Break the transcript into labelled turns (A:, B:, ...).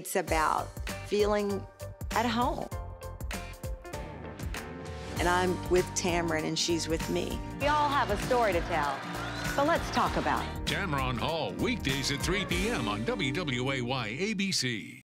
A: It's about feeling at home. And I'm with Tamron and she's with me.
B: We all have a story to tell, so let's talk about it.
C: Tamron Hall, weekdays at 3 p.m. on WWAY ABC.